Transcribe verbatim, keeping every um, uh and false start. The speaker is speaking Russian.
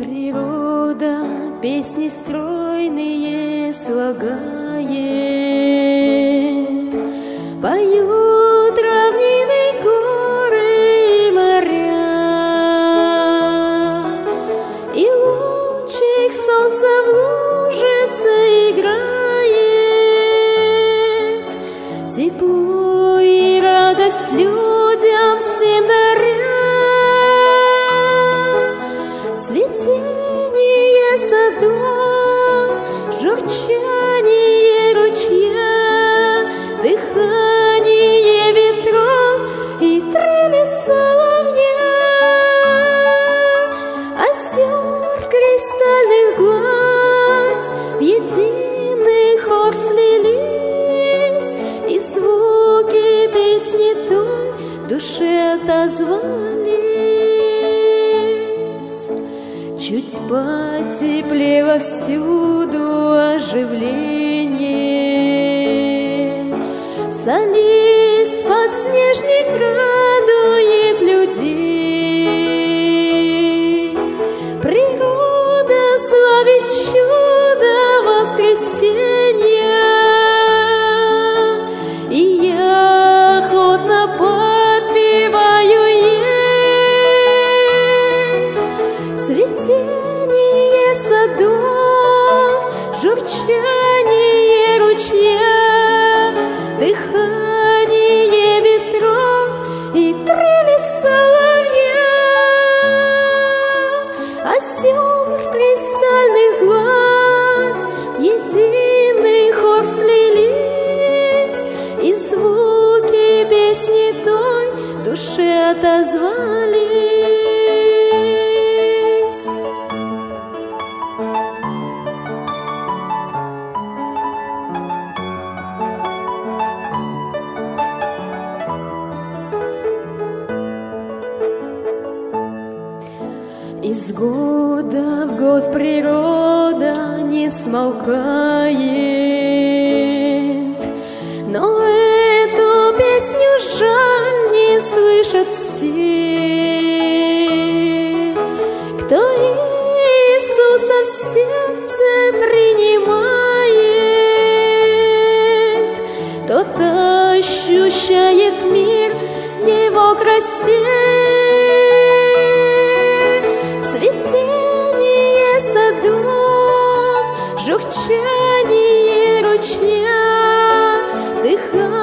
Природа песни стройные слагает, поют равнины, горы, моря, и лучик солнца в лужице играет, тепло и радость людям всем даря. Цветение садов, журчание ручья, дыхание ветров и трели соловья, озер кристальных глаз в единый хор слились, и звуки песни той в душе отозвались. Чуть потеплело всюду оживление, солист подснежник радует людей. Природа славит чудо воскресенья, и я охотно подпеваю ей. Цветение садов, журчание ручья, дыхание ветров и трели соловья, озер кристальных гладь в единый хор слились, и звуки песни той в душе отозвались. Из года в год природа не смолкает, но эту песню жаль не слышат все, кто Иисуса в сердце принимает, тот ощущает мир в его красе. Цветение садов, журчание ручья, дыхание